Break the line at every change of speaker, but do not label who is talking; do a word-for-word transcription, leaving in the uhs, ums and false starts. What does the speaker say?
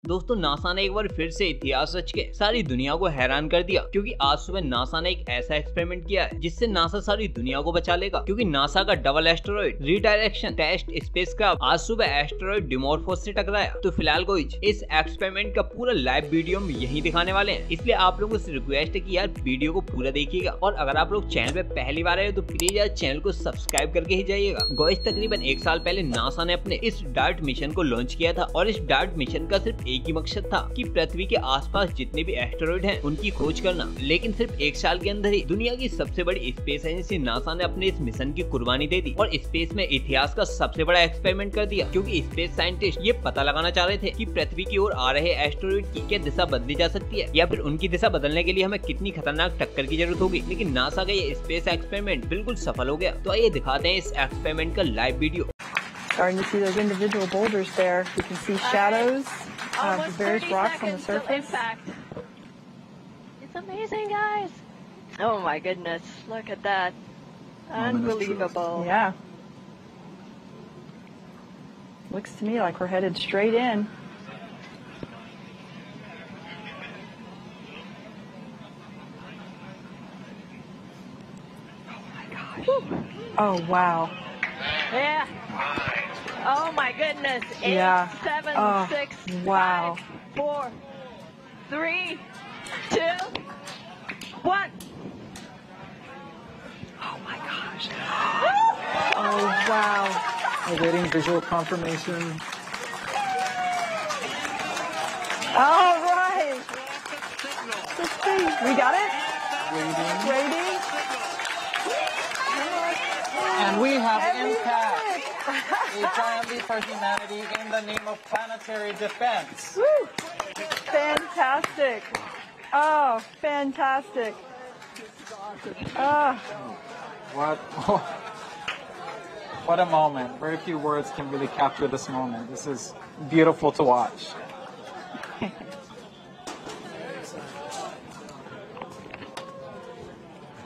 दोस्तों नासा ने एक बार फिर से इतिहास रच के सारी दुनिया को हैरान कर दिया, क्योंकि आज सुबह नासा ने एक ऐसा एक्सपेरिमेंट किया है जिससे नासा सारी दुनिया को बचा लेगा। क्योंकि नासा का double asteroid redirection test spacecraft आज सुबह एस्टेरॉइड डिमोर्फोस से टकराया। तो फिलहाल कोई इस एक्सपेरिमेंट का पूरा लाइव वीडियो हम यही दिखाने वाले हैं, इसलिए आप लोगों से रिक्वेस्ट है कि यार वीडियो को पूरा देखिएगा। और अगर आप लोग चैनल पे पहली बार आए तो प्लीज यार चैनल को सब्सक्राइब करके ही जाइएगा। गाइस तकरीबन एक साल पहले नासा ने अपने इस डार्ट मिशन को लॉन्च किया था और इस डार्ट मिशन का सिर्फ एक ही मकसद था कि पृथ्वी के आसपास जितने भी एस्टेरॉइड हैं उनकी खोज करना। लेकिन सिर्फ एक साल के अंदर ही दुनिया की सबसे बड़ी स्पेस एजेंसी नासा ने अपने इस मिशन की कुर्बानी दे दी और स्पेस में इतिहास का सबसे बड़ा एक्सपेरिमेंट कर दिया। क्योंकि स्पेस साइंटिस्ट ये पता लगाना चाह रहे थे कि पृथ्वी की ओर आ रहे एस्टेरॉइड की क्या दिशा बदली जा सकती है या फिर उनकी दिशा बदलने के लिए हमें कितनी खतरनाक टक्कर की जरूरत होगी। लेकिन नासा का ये स्पेस एक्सपेरिमेंट बिल्कुल सफल हो गया। तो आइए दिखाते हैं इस एक्सपेरिमेंट का live video.
Starting to see those individual boulders there. You can see shadows of the various rocks on the surface.
It's amazing, guys. Oh my goodness, look at that. Unbelievable.
Yeah. Looks to me like we're headed straight in. Oh my gosh. Woo. Oh wow.
Yeah. Oh my goodness. Eight,
yeah.
seven,
oh,
six,
wow.
five, four, three, two, one.
Oh my gosh. Oh wow.
Awaiting visual confirmation.
All right. Let's see. We got it?
Waiting.
Waiting.
And we have
And
impact.
we
A giant leap for humanity in the name of planetary defense.
Woo. Fantastic. Oh, fantastic. Oh.
What? What a moment. Very few words can really capture this moment. This is beautiful to watch.